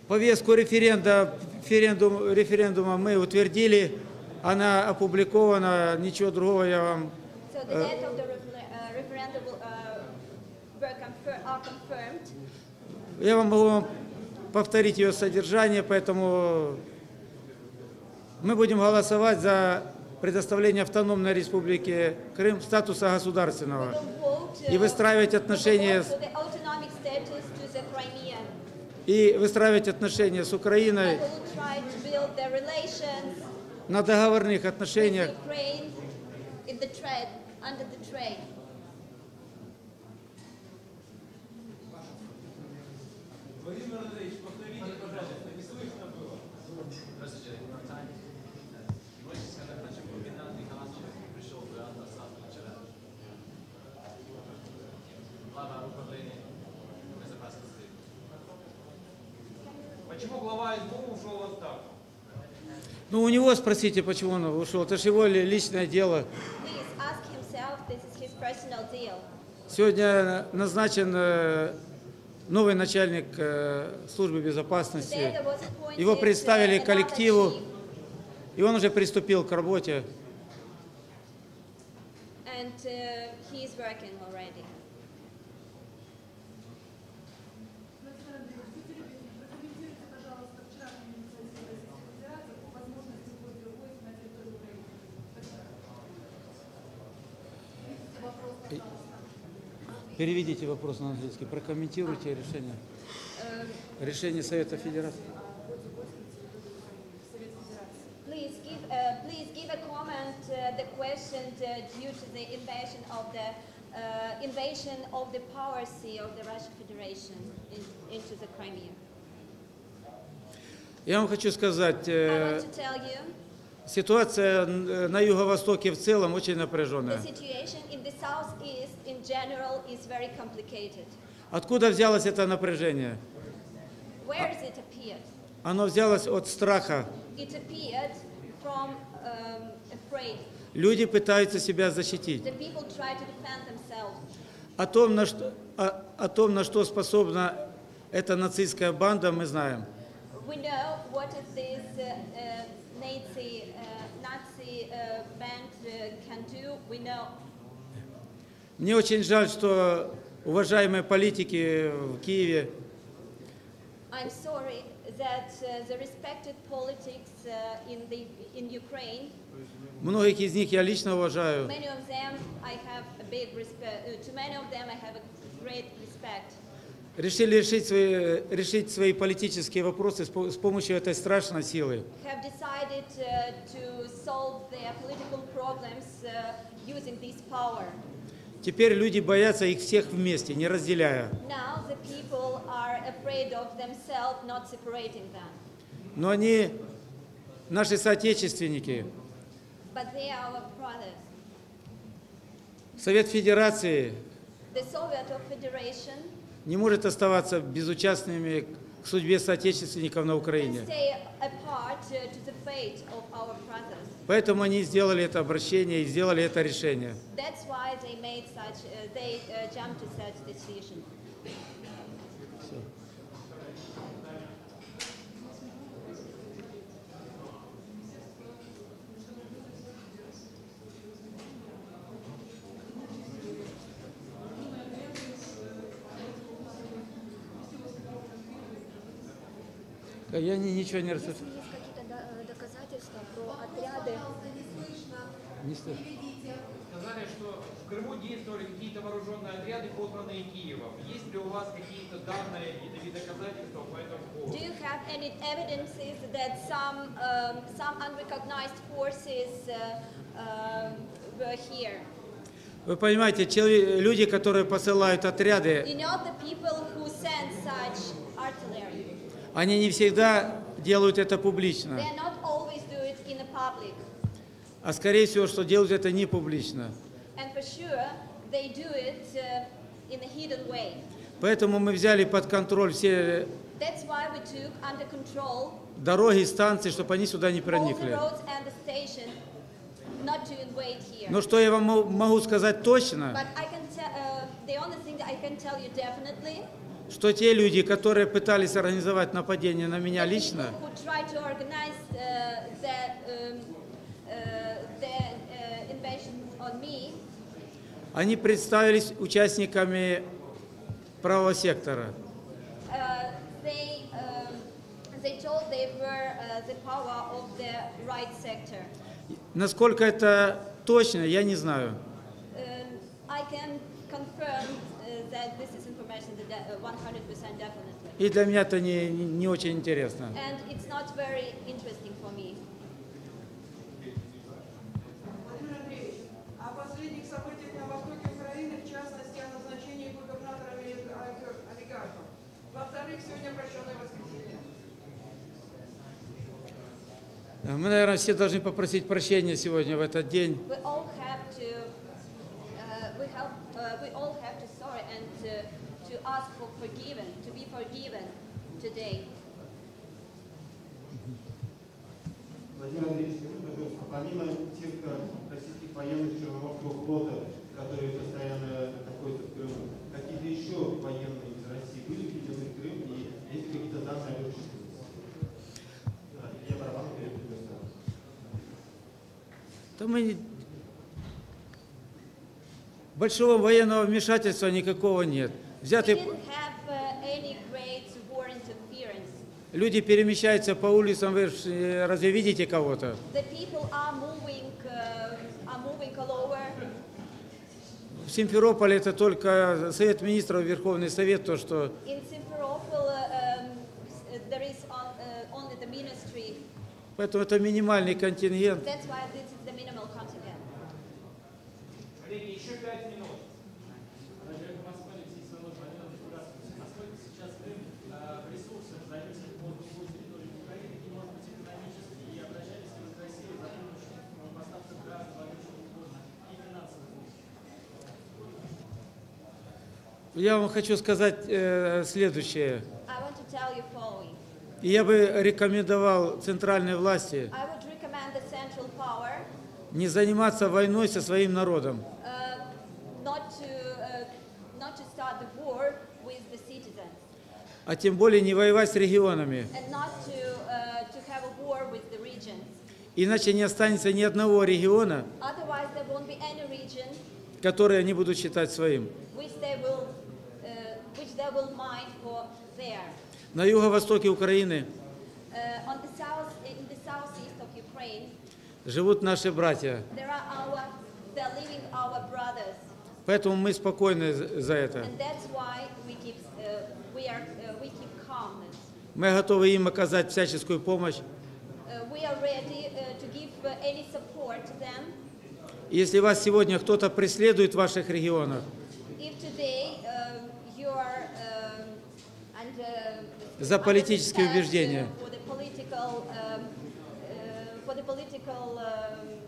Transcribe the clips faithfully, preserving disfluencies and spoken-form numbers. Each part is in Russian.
Повестку референда, референдум, референдума мы утвердили, она опубликована, ничего другого я вам... So the date of the uh, referendum uh, were confir are confirmed. Я вам могу повторить ее содержание, поэтому мы будем голосовать за предоставление автономной республике Крым статуса государственного и выстраивать отношения с... и выстраивать отношения с Украиной на договорных отношениях. Владимир Андреевич, повторите, пожалуйста, не слышно было. Здравствуйте, Наталья. Можете сказать, почему Геннадий Галантьев пришел в Ан-Асад вчера? Глава управления безопасности. Почему глава СБУ ушел в отставку? Ну, у него спросите, почему он ушел. Это же его личное дело. Сегодня назначен новый начальник службы безопасности. Его представили коллективу, и он уже приступил к работе. Переведите вопрос на английский. Прокомментируйте решение. Решение Совета Федерации. Please give, uh, please give a comment uh, the question uh, due to the invasion of the uh, invasion of the power sea of the Russian Federation in, into the Crimea. Я вам хочу сказать, I want to tell you, ситуация на юго-востоке в целом очень напряженная. the situation in the southeast in general is very complicated. Откуда взялось это напряжение? Where has it appeared? Оно взялось от страха. It appeared from um, afraid. Люди пытаются себя защитить. The people try to defend themselves. О том, на что, о, о том, на что способна эта нацистская банда, мы знаем. We know what is this uh, uh, Nazi, uh, Nazi uh, band uh, can do. We know. Мне очень жаль, что уважаемые политики в Киеве I'm sorry that uh, the respected politics uh, in the in Ukraine. Многих из них я лично уважаю. Many of them I have a big respect. Uh, to many of them I have a great respect. Решили решить свои, решить свои политические вопросы с, с помощью этой страшной силы. Have decided uh, to solve their political problems uh, using this power. Теперь люди боятся их всех вместе, не разделяя. Now the people are afraid of themselves, not separating them. Но они наши соотечественники. But they are our brothers. Совет Федерации The Soviet of Federation не может оставаться безучастными к судьбе соотечественников на can Украине. stay apart uh, to the fate of our brothers. Поэтому они сделали это обращение и сделали это решение. That's why they made such, uh, they uh, jumped to such decision. Я ни- ничего не Если расслышал. есть какие-то доказательства про отряды, Не слышу. Сказали, что в Крыму действовали какие-то вооруженные отряды, посланные Киевом. Есть ли у вас какие-то данные и доказательства по этому поводу? do you have any evidences that some um, some unrecognized forces uh, um, were here? Вы понимаете, чело- люди, которые посылают отряды, You know the people who send such artillery. они не всегда делают это публично, They are not always do it in the public, а скорее всего, что делают это не публично. and for sure they do it uh, in a hidden way. Поэтому мы взяли под контроль все That's why we took under control дороги, станции, чтобы они сюда не all the проникли. roads and the station, not to invade here. Но что я вам мо- могу сказать точно, But I can tell uh, the only thing that I can tell you definitely что те люди, которые пытались организовать нападение на меня The лично, people who tried to organize uh, the, um, uh, the uh, invasion on me, они представились участниками правого сектора. uh, they, um, they told they were uh, the power of the right sector. Насколько это точно, я не знаю. Um, I can confirm uh, that this is information that uh, one hundred percent definitely. И для меня это не, не очень интересно. And it's not very interesting for me. Владимир Андреевич, о последних событиях на востоке Украины, в частности, о назначении губернаторами олигархов. Во-вторых, сегодня прощенное воскресенье. Мы, наверное, все должны попросить прощения сегодня в этот день. We all have to, uh, we have, uh, we all have to sorry and to, to ask for forgiven, to be forgiven today. Владимир Андреевич, скажите, пожалуйста, помимо тех э, российских военных Черноморского флота, которые постоянно находятся в Крыму, какие-то еще военные из России были введены в Крым и есть какие-то данные о их численности? Я барабан перепредоставил. Там мы... Большого военного вмешательства никакого нет. We Взяты... didn't have uh, any great war interference. Люди перемещаются по улицам, вы ж, э, разве видите кого-то? The people are moving, uh, are moving all over. В Симферополе это только Совет Министров, Верховный Совет, то, что... In Simferopol, uh, um, s- there is on, uh, only the ministry. Поэтому это минимальный контингент. That's why this is the minimal contingent. Коллеги, еще пять минут. Насколько сейчас Крым в ресурсах зависит от его территории Украины, и, может быть, экономически, и обращались ли вы к России за помощью в поставках газа, воды, что угодно, и финансово? Я вам хочу сказать э, следующее. I want to tell you following. И я бы рекомендовал центральной власти I would recommend the central power не заниматься войной со своим народом. uh, not to uh, not to start the war with the citizens, А тем более не воевать с регионами. and not to uh, to have a war with the regions. Иначе не останется ни одного региона, Otherwise, there won't be any region который они будут считать своим. which they will uh, which they will mind for their. На юго-востоке Украины Uh, on the south, in the southeast of Ukraine, живут наши братья. there are our they're living our brothers, Поэтому мы спокойны за за это. and that's why we keep uh, we are uh, we keep calmness. Мы готовы им оказать всяческую помощь. Uh, we are ready uh, to give uh, any support to them. Если вас сегодня кто-то преследует в ваших регионах, If today um, you are um, and, uh, За under политические attack, убеждения. uh, for the political um, uh, for the political um,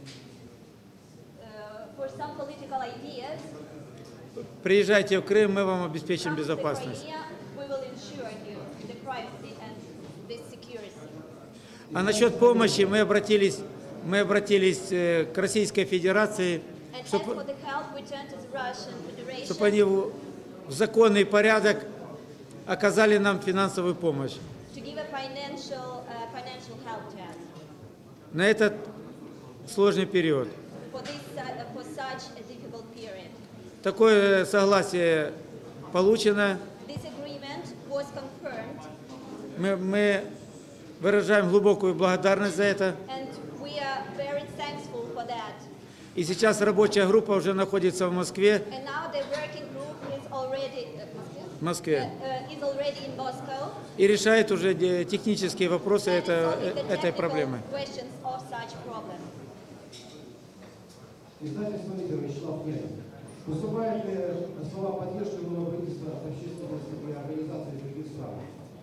uh, for some political ideas, приезжайте в Крым, мы вам обеспечим come to the безопасность. Crimea, we will ensure you the privacy and the security. А насчет помощи мы обратились, мы обратились э, к Российской Федерации, And as чтобы for the help, we turn to the Russian чтобы Federation они в в законный порядок оказали нам финансовую помощь. to give a financial uh, financial help to us На этот сложный период. for this uh, for such a difficult period. Такое согласие получено. This agreement was confirmed, Мы, мы выражаем глубокую благодарность за это. and we are very thankful for that. И сейчас рабочая группа уже находится в Москве. And now the working group is already uh, В Москве. uh, is already in Moscow. И решает уже э, технические вопросы and это, solving the э, этой technical проблемы. questions of such problem. Издательство «Лидер», Вячеслав Князев. Поступают ли слова поддержки нового правительства от общественности и организаций других стран?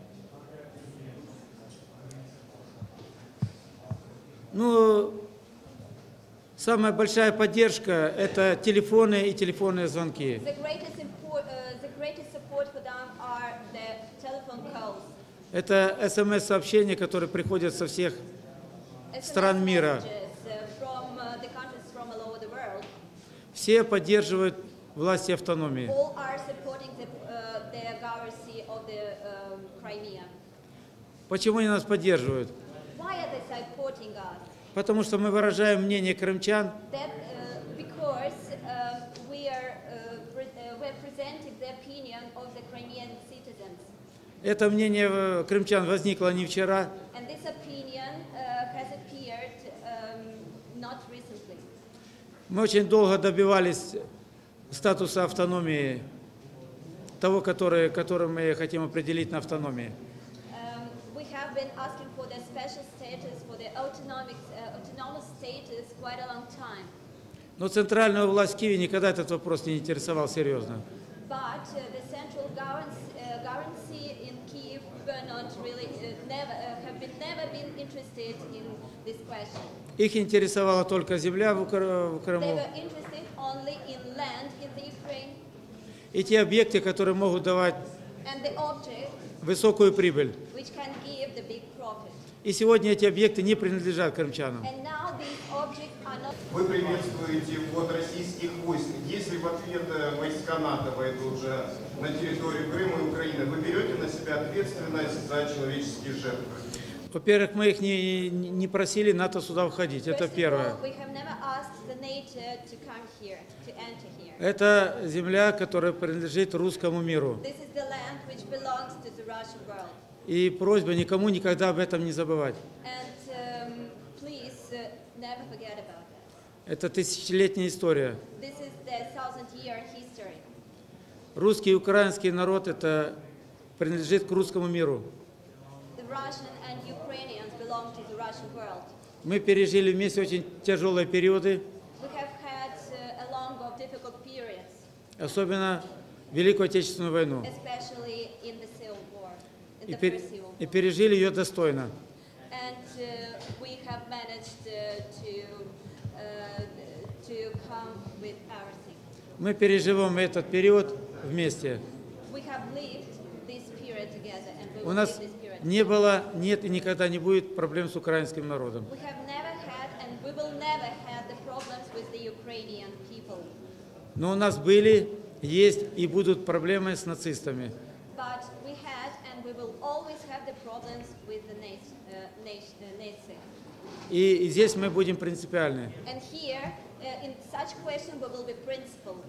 Ну, самая большая поддержка – это телефоны и телефонные звонки. The greatest import, uh, the greatest support for them are the telephone calls. Это смс-сообщения, которые приходят со всех S M S стран мира. messages, uh, from uh, the countries from all over the world. Все поддерживают власти автономии. All are supporting the, uh, their government Sea of the um, Crimea. Почему они нас поддерживают? Why are they supporting us? Потому что мы выражаем мнение крымчан, That uh, because uh, we are uh, pre- uh, we're presenting the opinion of the Crimean citizens, это мнение э, крымчан возникло не вчера, and this opinion uh, has appeared um, not recently. мы очень долго добивались статуса автономии, того, который, который мы хотим определить на автономии. Um, we have been asking for the special status, for the autonomic, uh, autonomous status quite a long time. Но центральную власть в Киеве никогда этот вопрос не интересовал серьезно. But uh, the central governance, uh, governance in Kiev were not really, uh, never, uh, have been, never been interested in this question. Их интересовала только земля в Укра- в They Крыму were interested only in land in the Ukraine и те объекты, которые могут давать and the object высокую прибыль. which can give the big profit. И сегодня эти объекты не принадлежат крымчанам. And now these objects are not. Вы приветствуете ввод российских войск. Если в ответ э, войска НАТО войдут уже на территорию Крыма и Украины, вы берете на себя ответственность за человеческие жертвы? Во-первых, мы их не, не просили НАТО сюда входить, это First of первое. all, we have never asked the NATO to come here, to enter here. Это земля, которая принадлежит русскому миру. This is the land which belongs to the Russian world. И просьба никому никогда об этом не забывать. And um, please uh, never forget about that. Это тысячелетняя история. This is the thousand-year history. Русский и украинский народ это принадлежит к русскому миру. The Russian and Ukrainians belong to the Russian world. Мы пережили вместе очень тяжелые периоды, We have had uh, a long of difficult periods, особенно Великую Отечественную войну. especially in the Civil War, in И, the пер- First Civil и War. пережили ее достойно. And uh, we have managed uh, to uh, to come with everything. Мы переживем этот период вместе. We have lived this period together, and we У will нас live this period. не было, нет и никогда не будет проблем с украинским народом. We have never had, and we will never have the problems with the Ukrainian people. Но у нас были, есть и будут проблемы с нацистами. But we had, and we will always have the problems with the Nazi. Uh, Nazi, uh, Nazi. И, и здесь мы будем принципиальны. And here, uh, in such question, we will be principled.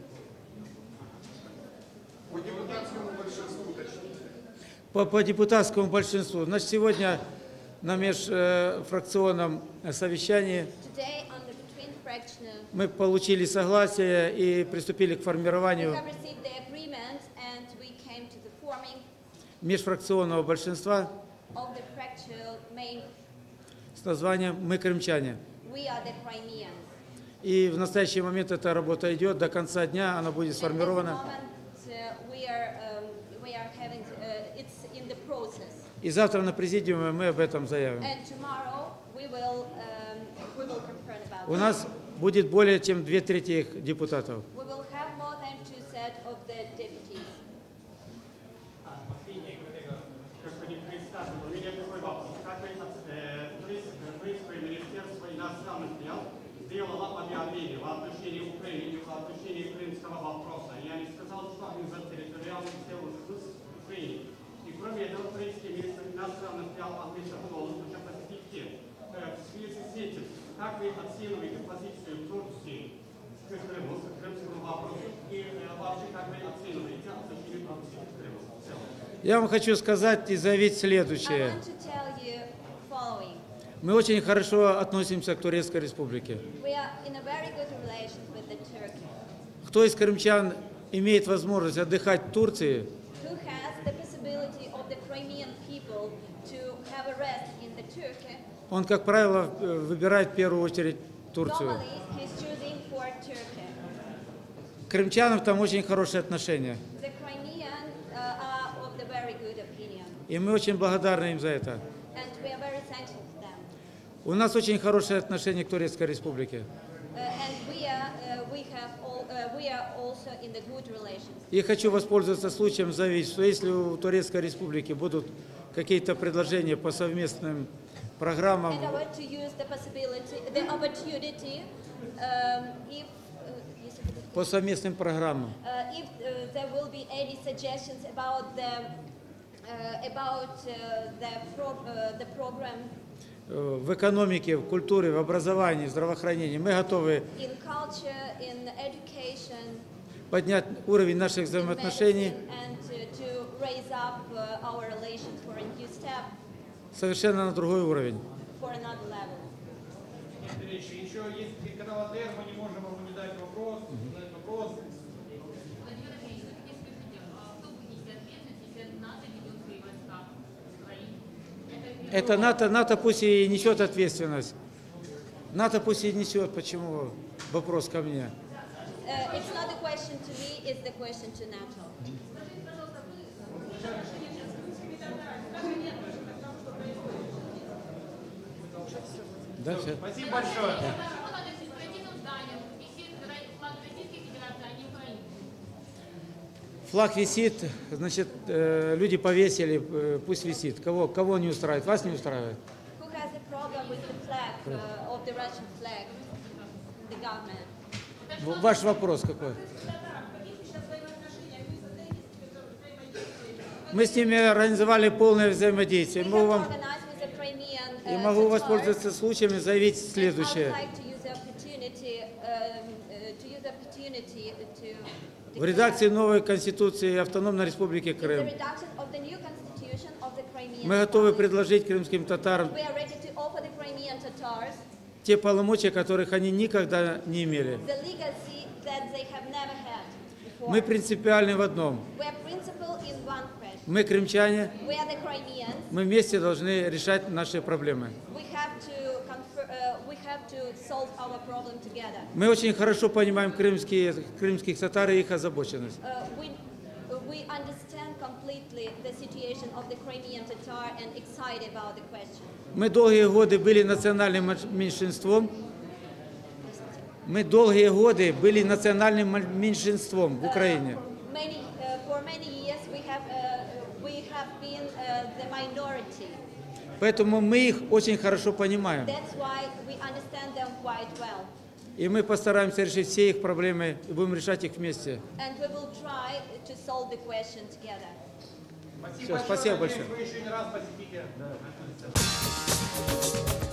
По депутатскому большинству уточните. По, по депутатскому большинству. Значит, сегодня на межфракционном совещании Today, on the between fractional, мы получили согласие и приступили к we формированию have received the agreement, and we came to the forming межфракционного большинства of the fractional main. с названием «Мы крымчане». We are the Crimeans. И в настоящий момент эта работа идет, до конца дня она будет And at the сформирована. moment, uh, we are um, we are having uh, it's in the process. И завтра на президиуме мы об этом заявим. And tomorrow we will um, we will confirm about У it. нас будет более чем две трети их депутатов. We will have more than two sets of the deputies. Последний, господин председатель, у меня такой вопрос. Как Крымское министерство иностранных дел сделало объявление в отношении Украины и в отношении крымского вопроса? Я не сказал, что они за территориальную целостность Украины. И кроме этого, Крымский министр иностранных дел Андрей Шахунов уже посетил Киев. В связи с этим, как вы оцениваете позицию Турции к Крыму, к крымскому вопросу, и вообще как вы оцениваете отношение Турции к Крыму в целом? Я вам хочу сказать и заявить I следующее. want to tell you following. Мы очень хорошо относимся к Турецкой Республике. We are in a very good relations with the Turkey. Кто из крымчан имеет возможность отдыхать в Турции, Who has the possibility of the Crimean people to have a rest in the Turkey? он, как правило, э, выбирает в первую очередь Турцию. Normally, he's choosing for Turkey. К крымчанам там очень хорошие отношения. The Crimean uh, are of the very good opinion, И мы очень благодарны им за это. and we are very thankful to them. У нас очень хорошее отношение к Турецкой Республике. Uh, and we are, uh, we have all, uh, we are also in the good relations. И хочу воспользоваться случаем заявить, что если у Турецкой Республики будут какие-то предложения по совместным программам, And I want to use the possibility, the opportunity, um, if, uh, если будут по совместным программам. Uh, if uh, there will be any suggestions about the uh, about uh, the pro- uh, the program Э, В экономике, в культуре, в образовании, в здравоохранении мы готовы in culture, in education, поднять уровень наших in взаимоотношений medicine, and uh, to raise up uh, our relations for a new step, совершенно на другой уровень. for another level. Виктор Ильич, еще есть телеканал АТР, мы не можем ему не дать вопрос, задать вопрос. Владимир Андреевич, вы мне скажите, а кто будет нести ответственность, если НАТО ведет свои войска в Украине? Это НАТО, НАТО пусть и несет ответственность. НАТО пусть и несет. Почему? Вопрос ко мне. Uh, it's not a question to me, it's the question to NATO. Да, все. Спасибо большое. Почему над административным зданием висит флаг Российской Федерации, а не Украины? Флаг висит, значит, э, люди повесили, э, пусть висит. Кого, кого не устраивает? Вас не устраивает? Who has a problem with the flag, uh, of the Russian flag? The government. В- Ваш вопрос какой? Мы с ними организовали полное взаимодействие. We Могу have вам, organized with the Crimean и uh, могу Tatars. воспользоваться случаем и заявить And I would следующее. like to use the opportunity, um, uh, to use the opportunity to В редакции новой Конституции Автономной Республики the Крым reduction of the new constitution of the Crimean мы готовы Republic. предложить крымским татарам We are ready to offer the Crimean Tatars те полномочия, которых они никогда не имели. the legacy that they have never had before. Мы принципиальны в одном. We are principled in one question. Мы крымчане, We are the Crimeans. мы вместе должны решать наши проблемы. We have to confer, uh, we have to solve our problem together. Мы очень хорошо понимаем крымские, крымских татар и их озабоченность. Uh, we, uh, we understand completely the situation of the Crimean Tatar and excited about the question. Мы долгие годы были национальным меньш- меньшинством. Мы долгие годы были национальным м- меньшинством в Украине. Many, uh, for many years we have, uh, we have been uh, the minority. Поэтому мы их очень хорошо понимаем. That's why we understand them quite well. И мы постараемся решить все их проблемы и будем решать их вместе. And we will try to solve the question together. Всё, спасибо большое. Вы еще не раз посетите.